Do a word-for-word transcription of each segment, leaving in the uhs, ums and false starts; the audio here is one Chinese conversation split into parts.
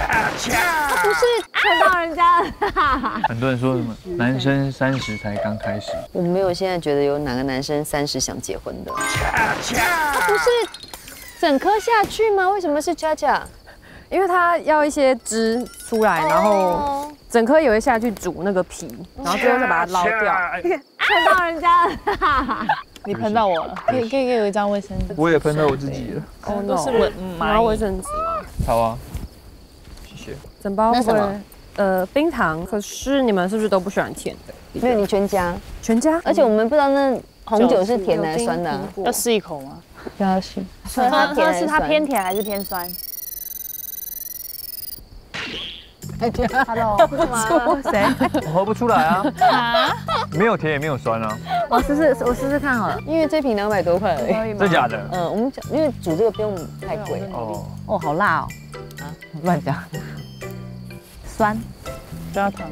他不是看到人家。 很多人说什么男生三十才刚开始， 我没有现在觉得有哪个男生三十想结婚的。他不是整颗下去吗？为什么是恰恰？ 因为它要一些汁出来，然后整颗也会下去煮那个皮，然后最后再把它捞掉。 看到人家。 你喷到我了，可以可以给我一张卫生纸。 我也喷到我自己了。 哦， 都是蚊你要卫生纸吗？ 好啊，谢谢。 整包那什么？ 呃，冰糖。可是你们是不是都不喜欢甜的？ 没有，你全加。 全加。 而且我们不知道那红酒是甜的还是酸的啊。 要试一口吗？ 要试。 喝喝是它偏甜还是偏酸 ？Hello， 谁？ 我喝不出来啊。啊？没有甜也没有酸啊。 我试试，我试试看好了。因为这瓶两百多块而已。 真假的？ 嗯，我们讲，因为煮这个不用太贵。 哦。 哦，好辣哦。啊，乱讲。酸。 加糖。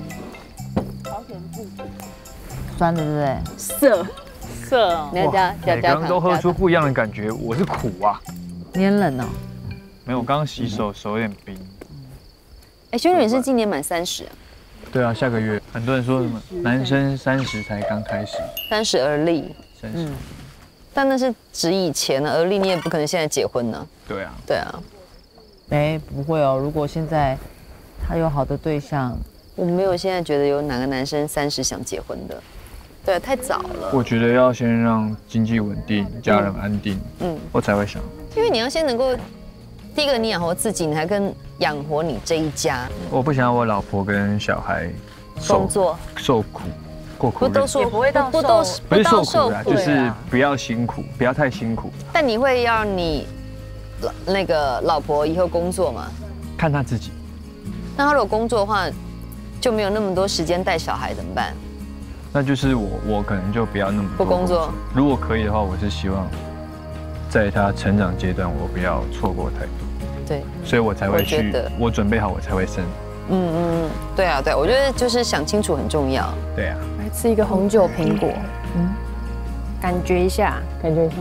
酸的对不对？ 涩。涩哦。 你要加加每加糖。 个人都喝出不一样的感觉，我是苦啊。 你很冷哦。 没有，我刚刚洗手，手有点冰。 哎，修女是今年满三十啊？ 对啊，下个月。很多人说什么男生三十才刚开始， 三十而立。 三十。 但那是指以前呢，而立你也不可能现在结婚呢。 对啊。 对啊。 哎，不会哦，如果现在他有好的对象， 我没有现在觉得有哪个男生三十想结婚的。对，太早了。 我觉得要先让经济稳定，家人安定，嗯，我才会想。 因为你要先能够。第一个，你养活自己，你还跟养活你这一家。 我不想要我老婆跟小孩工作受苦，过苦。 不都说不会到不都不是受苦啦，就是不要辛苦，不要太辛苦。 但你会要你那个老婆以后工作吗？ 看她自己。 那她如果工作的话，就没有那么多时间带小孩，怎么办？ 那就是我，我可能就不要那么不工作。 如果可以的话，我是希望在她成长阶段，我不要错过太多。 对， 所以我才会去，我准备好我才会生。嗯嗯，对啊对，我觉得就是想清楚很重要。 对啊。 来吃一个红酒苹果，嗯，感觉一下， 感觉一下。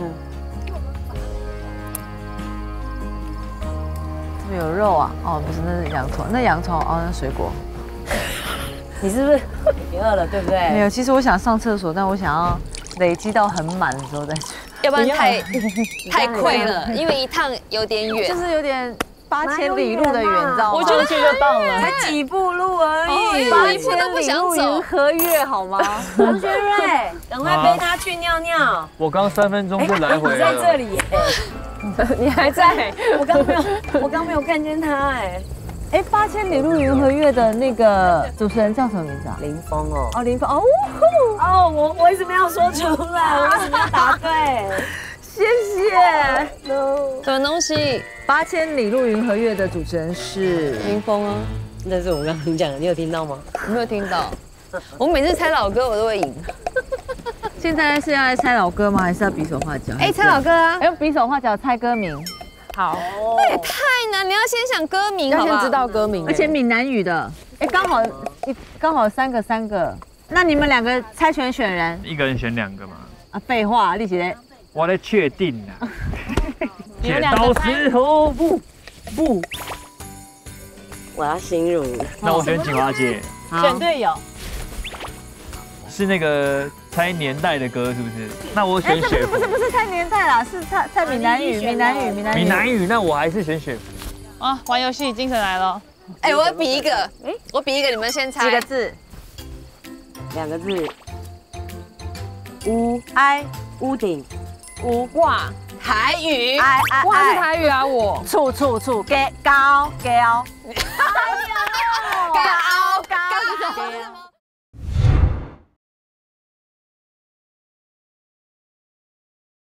这边有肉啊？哦，不是，那是洋葱，那洋葱哦，那水果。 你是不是你饿了，对不对？ 没有，其实我想上厕所，但我想要累积到很满的时候再去。 要不然太太亏了，因为一趟有点远， 就是有点八千里路的远，你知道吗？ 我觉得去就到了， 才几步路而已， 八千都不想走， 和月好吗？ 黄轩瑞，赶快背他去尿尿。 我刚三分钟就来回了。 你在这里耶？ 你还在？ 我刚没有，我刚没有看见他哎。 哎，八千里路云和月的那个主持人叫什么名字啊？ 林峰哦。 哦，林峰哦。 哦，我我为什么要说出来？我为什么要答对？ 谢谢。 什么东西？ 八千里路云和月的主持人是林峰啊。 那是我刚刚讲的，你有听到吗？ 我没有听到。我每次猜老歌我都会赢。 现在是要来猜老歌吗？还是要比手画脚？ 哎，猜老歌啊！ 用比手画脚猜歌名。 好， 那也太难，你要先想歌名， 要先知道歌名， 而且闽南语的。哎，刚好一刚好三个三个。那你们两个猜拳选人， 一个人选两个嘛？ 啊，废话，立起来。 我在确定呢。剪刀石头布布。 我要心如。 那我选锦华姐。 选队友。 是那个猜年代的歌是不是？那我选雪。 不是不是猜年代啦，是猜猜闽南语，闽南语，闽南语。 闽南语，那我还是选雪芙。 啊，玩游戏精神来了。 哎，我比一个，哎，我比一个，你们先猜。 几个字？ 两个字。屋哀屋顶。 屋哇， 台语。 哀哀哇是台语啊，我。 处处处给高高。 高高高高。